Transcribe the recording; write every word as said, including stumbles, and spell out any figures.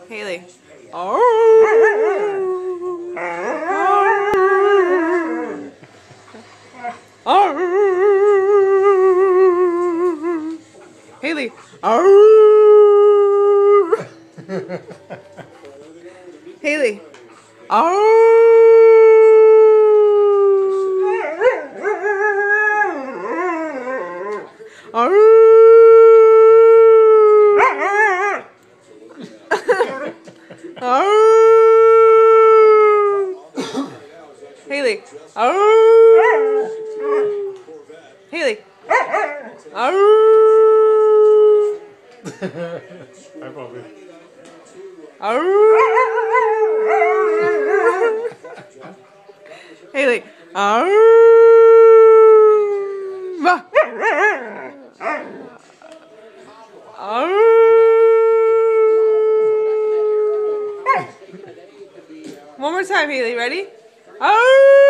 Haley. Oh. Oh. Haley. Oh. Haley. Oh. Oh. Oh. Haley. Oh. Haley. Oh. I probably. Oh. Haley. Oh. Oh. One more time, Haley. Ready? Oh.